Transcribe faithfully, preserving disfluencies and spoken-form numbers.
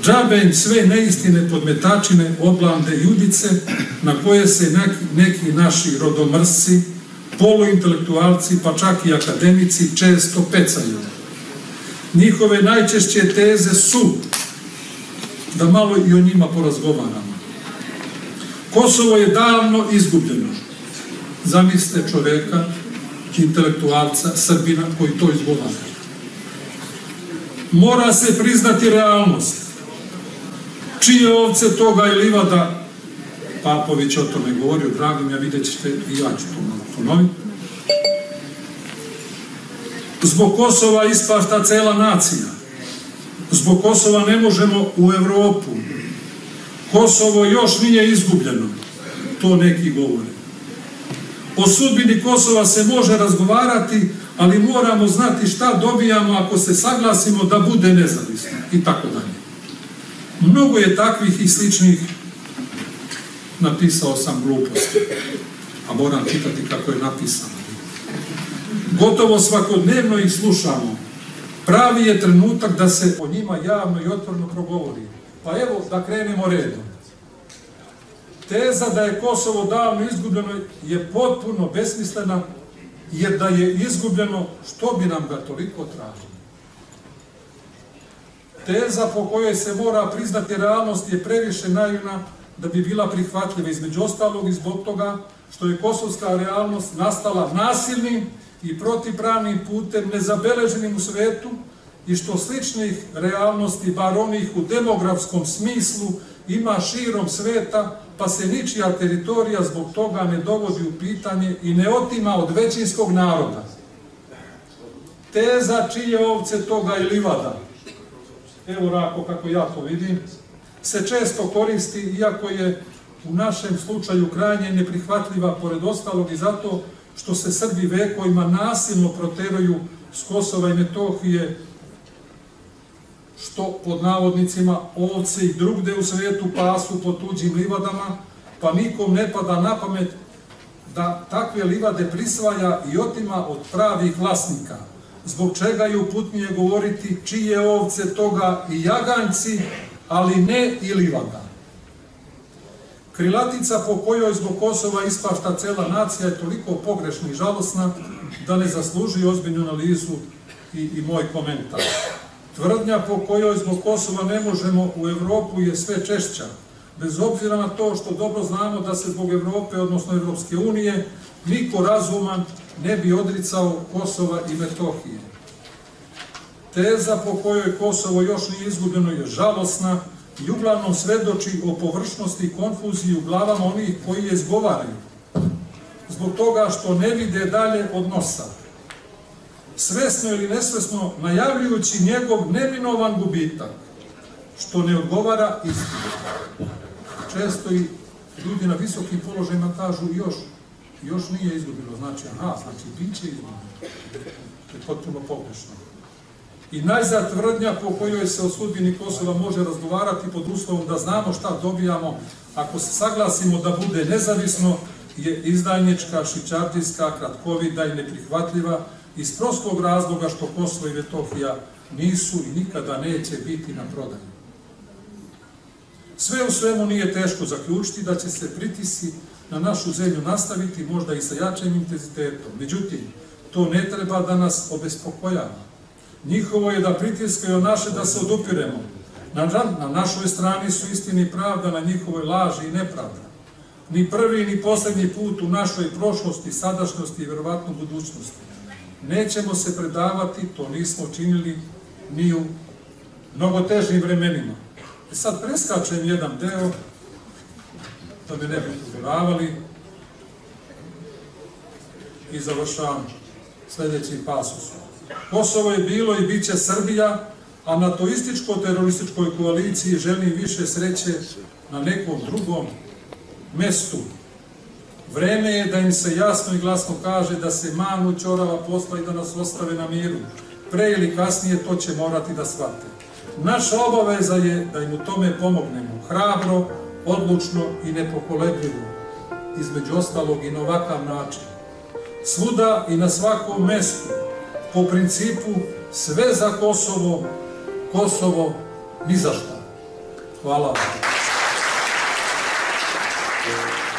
Džabe im sve neistine, podmetačine, oblande i udice na koje se neki, neki naši rodomrsci, poluintelektualci, pa čak i akademici često pecaju. Njihove najčešće teze su, da malo i o njima porazgovaramo. Kosovo je davno izgubljeno. Zamislite čoveka, intelektualca, Srbina koji to izgovara. Mora se priznati realnost. Čije ovce toga i livada, Papović o tome govorio, drago mi, a vidjet ćete i ja ću to malo ponoviti. Zbog Kosova ispašta cela nacija. Zbog Kosova ne možemo u Evropu. Kosovo još nije izgubljeno. To neki govore. O sudbini Kosova se može razgovarati, ali moramo znati šta dobijamo ako se saglasimo da bude nezavisno i tako dalje. Mnogo je takvih i sličnih, napisao sam gluposti, a moram čitati kako je napisano. Gotovo svakodnevno ih slušamo. Pravi je trenutak da se o njima javno i otvoreno progovori. Pa evo da krenemo redom. Teza da je Kosovo davno izgubljeno je potpuno besmislena, jer da je izgubljeno, što bi nam ga toliko tražilo? Teza po kojoj se mora priznati realnost je previše naivna da bi bila prihvatljiva, između ostalog i zbog toga što je kosovska realnost nastala nasilnim i protivpravnim putem, nezabeleženim u svetu, i što sličnih realnosti, bar onih u demografskom smislu, ima širom sveta, pa se ničija teritorija zbog toga ne dovodi u pitanje i ne otima od većinskog naroda. Teza čije ovce toga i livada, evo Rako kako ja to vidim, se često koristi, iako je u našem slučaju krajnje neprihvatljiva, pored ostalog i zato što se Srbi vekovima nasilno proteruju s Kosova i Metohije, što pod navodnicima ovce i drugde u svetu pasu po tuđim livadama, pa nikom ne pada na pamet da takve livade prisvaja i otima od pravih vlasnika, zbog čega je uputnije govoriti čije ovce toga i jaganjci, ali ne i livada. Krilatica po kojoj zbog Kosova ispašta cela nacija je toliko pogrešna i žalosna da ne zaslužuje ozbiljnu analizu i, i moj komentar. Tvrdnja po kojoj zbog Kosova ne možemo u Evropu je sve češća, bez obzira na to što dobro znamo da se zbog Evrope, odnosno Evropske unije, niko razuman ne bi odricao Kosova i Metohije. Teza po kojoj Kosovo još nije izgubljeno je žalosna i uglavnom svedoči o površnosti i konfuziji u glavama onih koji je izgovaraju, zbog toga što ne vide dalje od nosa, svesno ili nesvesno najavljujući njegov neminovan gubitak, što ne odgovara istinu. Često i ljudi na visokim položajima kažu još, još nije izgubilo, znači aha, znači bit će izgubilo. To je potpuno pogrešno. I najzad tvrdnja po kojoj se o sudbini Kosova može razgovarati pod uslovom da znamo šta dobijamo ako se saglasimo da bude nezavisno je izdajnička, šičardijska, kratkovida i neprihvatljiva iz prostog razloga što Kosovo i Metohija nisu i nikada neće biti na prodaju. Sve u svemu nije teško zaključiti da će se pritisci na našu zemlju nastaviti, možda i sa jačim intenzitetom. Međutim, to ne treba da nas obespokojava. Njihovo je da pritiskaju naše da se odupiremo. Na, na našoj strani su istini i pravda, na njihovoj laži i nepravda. Ni prvi ni poslednji put u našoj prošlosti, sadašnjosti i verovatno budućnosti. Nećemo se predavati, to nismo činili ni u mnogo težim vremenima. I sad preskačem jedan deo, da me ne bi upozoravali, i završavam sljedećim pasusom. Kosovo je bilo i bit će Srbija, a NATO-ističko-terorističkoj koaliciji želim više sreće na nekom drugom mestu. Vreme je da im se jasno i glasno kaže da se manu ćorava posla i da nas ostave na miru. Pre ili kasnije to će morati da shvate. Naša obaveza je da im u tome pomognemo hrabro, odlučno i nepokolebljivo, između ostalog i na ovakav način. Svuda i na svakom mestu, po principu sve za Kosovo, Kosovo ni za šta. Hvala vam.